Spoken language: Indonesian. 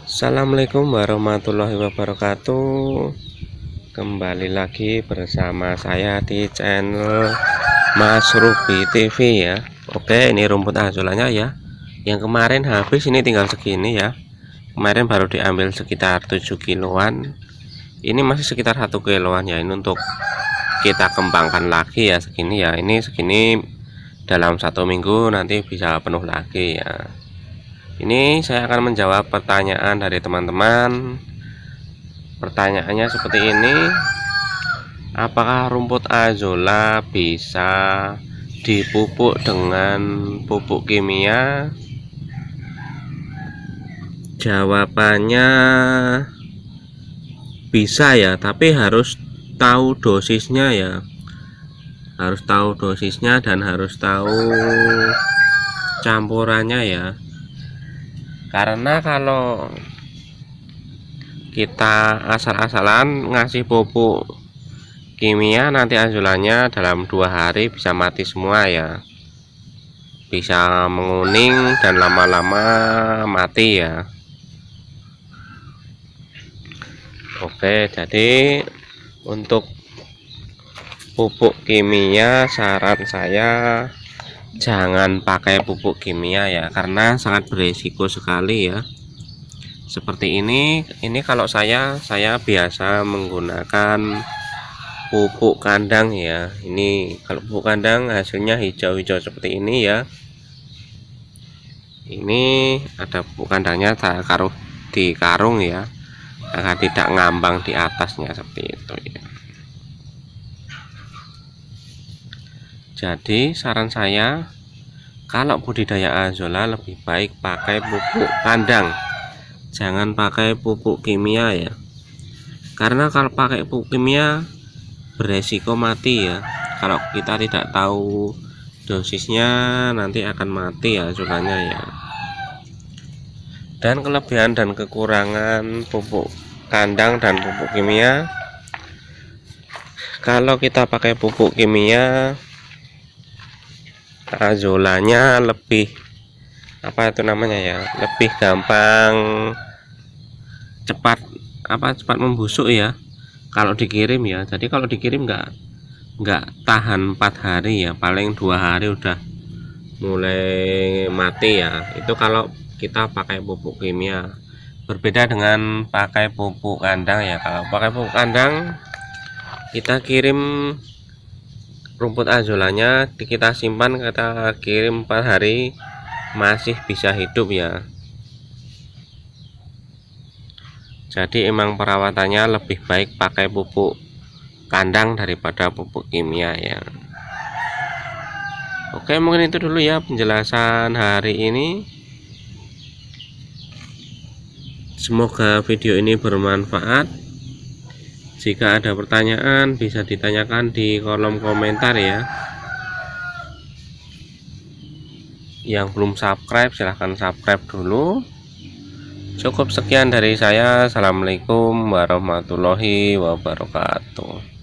Assalamualaikum warahmatullahi wabarakatuh. Kembali lagi bersama saya di channel Mas Ruby TV ya. Oke, ini rumput azulannya ya. Yang kemarin habis, ini tinggal segini ya. Kemarin baru diambil sekitar 7 kiloan. Ini masih sekitar 1 kiloan ya. Ini untuk kita kembangkan lagi ya, segini ya. Ini segini dalam 1 minggu nanti bisa penuh lagi ya. Ini saya akan menjawab pertanyaan dari teman-teman. Pertanyaannya seperti ini: apakah rumput azolla bisa dipupuk dengan pupuk kimia? Jawabannya bisa ya, tapi harus tahu dosisnya ya. Harus tahu dosisnya dan harus tahu campurannya ya. Karena kalau kita asal-asalan ngasih pupuk kimia, nanti azulannya dalam 2 hari bisa mati semua ya, bisa menguning dan lama-lama mati ya. Oke, jadi untuk pupuk kimia saran saya jangan pakai pupuk kimia ya, karena sangat berisiko sekali ya. Seperti ini kalau saya biasa menggunakan pupuk kandang ya. Ini kalau pupuk kandang hasilnya hijau-hijau seperti ini ya. Ini ada pupuk kandangnya, saya taruh di karung ya, agar tidak ngambang di atasnya seperti itu ya. Jadi saran saya, kalau budidaya azolla lebih baik pakai pupuk kandang, jangan pakai pupuk kimia ya. Karena kalau pakai pupuk kimia beresiko mati ya. Kalau kita tidak tahu dosisnya, nanti akan mati ya azulannya ya. Dan kelebihan dan kekurangan pupuk kandang dan pupuk kimia: kalau kita pakai pupuk kimia, azolanya lebih lebih gampang cepat membusuk ya kalau dikirim ya. Jadi kalau dikirim nggak tahan 4 hari ya, paling 2 hari udah mulai mati ya. Itu kalau kita pakai pupuk kimia. Berbeda dengan pakai pupuk kandang ya. Kalau pakai pupuk kandang, kita kirim rumput azolanya, kita simpan, kita kirim 4 hari masih bisa hidup ya. Jadi emang perawatannya lebih baik pakai pupuk kandang daripada pupuk kimia ya. Oke, mungkin itu dulu ya penjelasan hari ini. Semoga video ini bermanfaat. Jika ada pertanyaan bisa ditanyakan di kolom komentar ya. Yang belum subscribe silahkan subscribe dulu. Cukup sekian dari saya. Assalamualaikum warahmatullahi wabarakatuh.